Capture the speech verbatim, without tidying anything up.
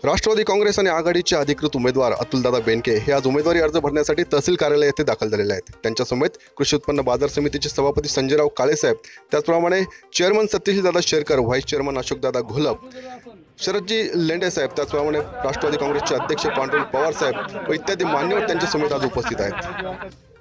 राष्ट्रवादी काँग्रेस आणि आघाडीचे अधिकृत उमेदवार अतुलदादा बेनके हे आज उमेदवारी अर्ज भरण्यासाठी तहसील कार्यालय येथे दाखल झालेले आहेत। त्यांच्यासमवेत कृषी उत्पन्न बाजार समितीचे सभापती संजयराव काळेसाहेब, त्याचप्रमाणे चेअरमन सतीशदादा शेरकर, व्हाईस चेअरमन अशोकदादा घोलप, शरदजी लेंडे साहेब, त्याचप्रमाणे राष्ट्रवादी काँग्रेसचे अध्यक्ष पांडुरंग पवार साहेब व इत्यादी मान्यवर त्यांच्या समेत आज उपस्थित आहेत।